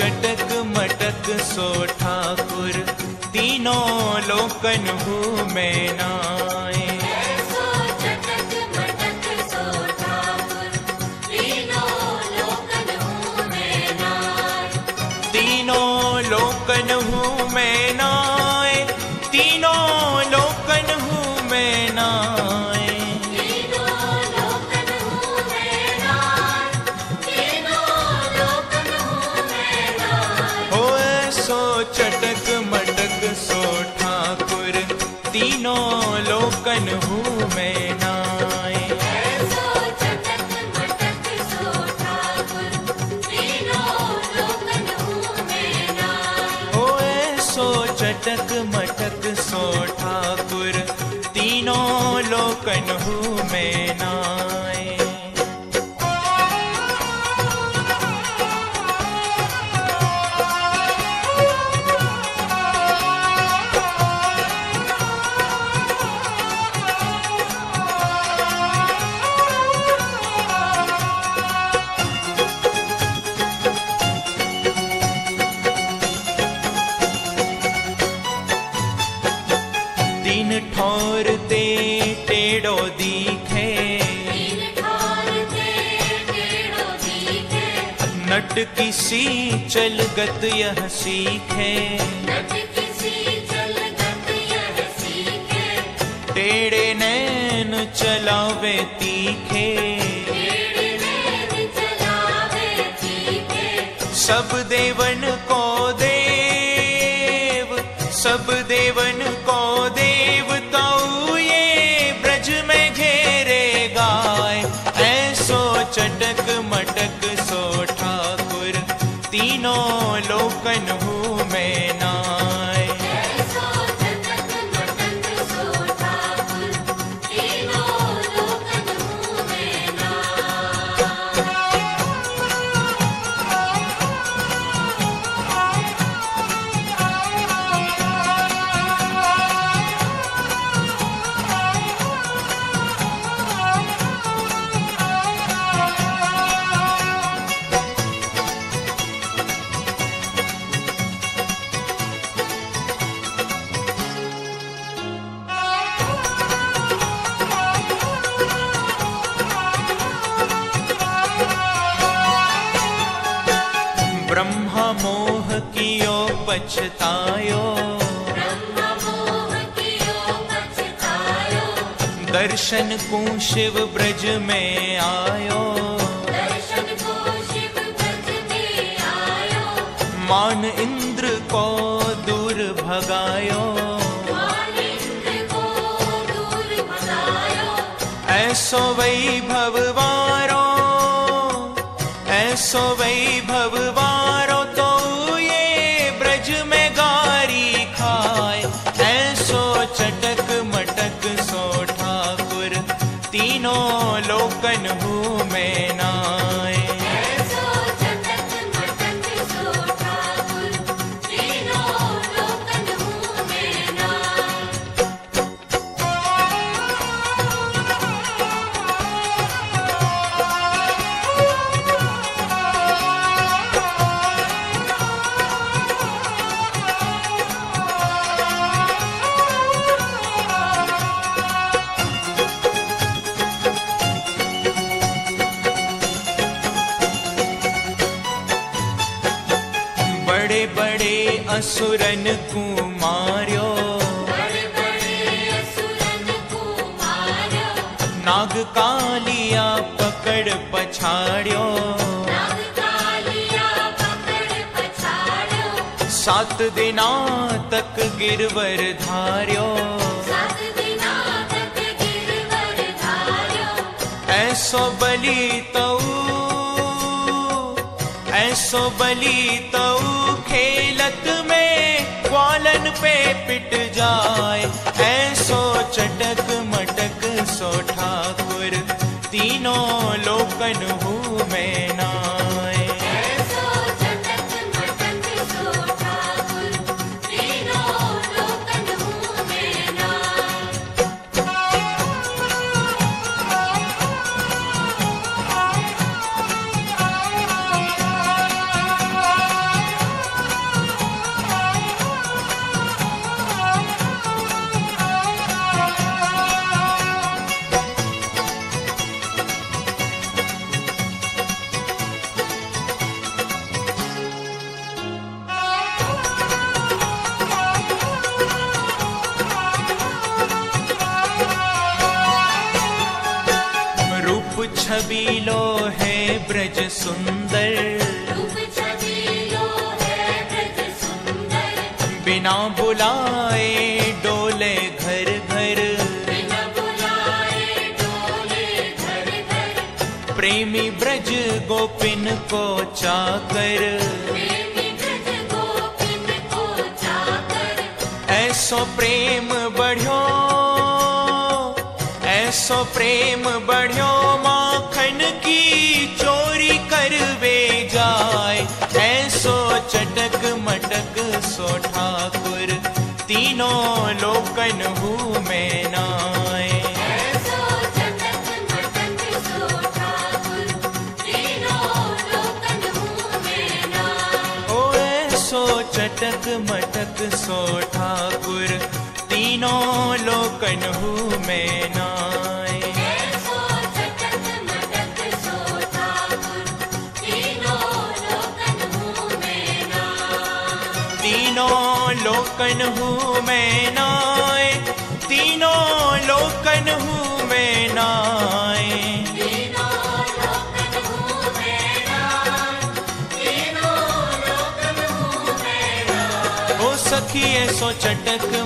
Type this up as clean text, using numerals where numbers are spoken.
चटक मटक सो ठाकुर, तीनों लोकन घूमे नाए। ऐसो चटक मटक सो ठाकुर, तीनों लोकन घूमे नाए। तीनों लोकन घूमे नाए, तीनों लोकन घूमे नाए। तीनों लोकन घूमे नाए, तीनों लोकन घूमे नाए। हो ऐसो चटक मटक सो ठाकुर, तीनों लोकन घूमे नाए। ऐसो चटक मटक सो ठाकुर, तीनों लोकन घूमे नाए। हो ऐसो चटक मटक सो ठाकुर, तीनों लोकन घूमे नाए। तीन ठौर ते टेढ़ो दीखे, तीन ठार ते टेढ़ो दीखे। नट किसी चलगत यह सीखे। नट किसी चलगत यह सीखे। टेढ़े नैन चलावे तीखे, टेढ़े नैन चलावे तीखे। सब देवन को देव, सब देवन को देवताऊ ये ब्रज में घेरे गाय। ऐसो चटक मटक सो ठाकुर, तीनों लोकन घूमे नाए। ऐसो चटक मटक सो ठाकुर, तीनों लोकन घूमे नाए। ब्रह्मा मोह कियो पछतायो, ब्रह्म मोह कियो पछतायो। दर्शन को शिव ब्रज में आयो। दर्शन को शिव ब्रज में आयो। मान इंद्र को दूर भगायो, मान इंद्र को दूर भगायो। ऐसो वैभव वारो, ऐसो वैभव वारो तो ये ब्रज में गारी खाए। ऐसो चटक मटक सो ठाकुर, तीनों लोकन घूमे नाए। ऐसो चटक मटक सो ठाकुर, तीनों लोकन घूमे नाए। बड़े बड़े असुरन को मार्यो, बड़े बड़े असुरन को मार्यो। नाग कालिया पकड़ पछाड़्यो। नाग कालिया पकड़ पछाड़्यो। 7 दिना तक गिरवर धार्यो। 7 दिना तक गिरवर धार्यो। ऐसो बलि तऊ, ऐसो बलि तऊ खेलत में ग्वालन पे पिट जाए। ऐसो चटक मटक सो ठाकुर, तीनों लोकन घूमे नाए। ऐसो चटक मटक सो ठाकुर, तीनों लोकन घूमे नाए। छबीलो है ब्रज सुंदर, रूप छबीलो है ब्रज सुंदर। बिना बुलाए डोले घर घर, बिना बुलाए डोले घर घर। प्रेमी ब्रज गोपिन को चाकर, प्रेमी ब्रज गोपिन को चाकर। ऐसो प्रेम बढ़्यो, ऐसो प्रेम बढ़्यो, माखन की चोरी करवे जाए। ऐसो चटक मटक सो ठाकुर, तीनों लोकन हूँ में नाए। ऐसो चटक मटक सो ठाकुर, तीनों लोकन हूँ में नाए। ओ ऐसो चटक मटक सो ठाकुर, तीनों लोकन हूँ में नाए। ऐसो चटक मटक सो ठाकुर, तीनों लोकन हूँ में नाए। तीनों लोकन हूँ में नाए, तीनों लोकन हूँ में नाए। तीनों लोकन हूँ में नाए। तीनों लोकन हूँ में नाए। ओ सखी ऐसो चटक